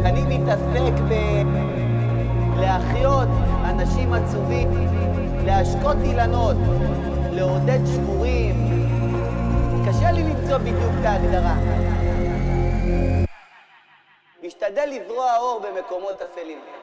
אני מתעסק להחיות אנשים עצובים, להשקות אילנות, לעודד שבורים. קשה לי למצוא בדיוק את ההגדרה. משתדל לזרוע אור במקומות אפלים.